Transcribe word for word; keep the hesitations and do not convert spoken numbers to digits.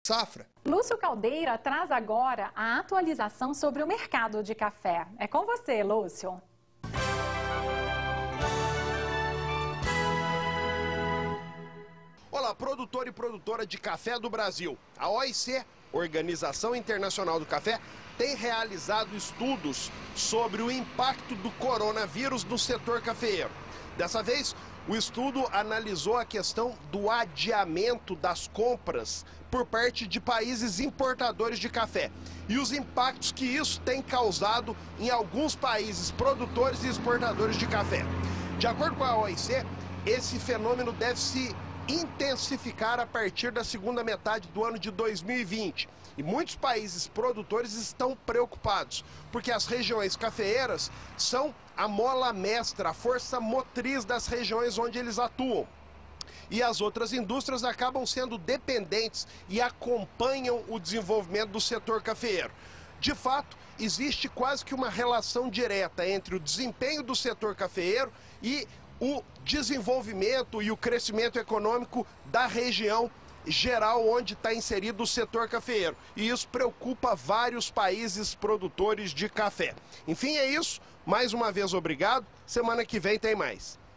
safra. Lúcio Caldeira traz agora a atualização sobre o mercado de café. É com você, Lúcio. Olá, produtor e produtora de café do Brasil. A O I C, Organização Internacional do Café, tem realizado estudos sobre o impacto do coronavírus no setor cafeeiro. Dessa vez, o estudo analisou a questão do adiamento das compras por parte de países importadores de café e os impactos que isso tem causado em alguns países produtores e exportadores de café. De acordo com a O I C, esse fenômeno deve se intensificar a partir da segunda metade do ano de dois mil e vinte. E muitos países produtores estão preocupados, porque as regiões cafeeiras são a mola mestra, a força motriz das regiões onde eles atuam. E as outras indústrias acabam sendo dependentes e acompanham o desenvolvimento do setor cafeeiro. De fato, existe quase que uma relação direta entre o desempenho do setor cafeeiro e o desenvolvimento e o crescimento econômico da região geral onde está inserido o setor cafeeiro. E isso preocupa vários países produtores de café. Enfim, é isso. Mais uma vez, obrigado. Semana que vem tem mais.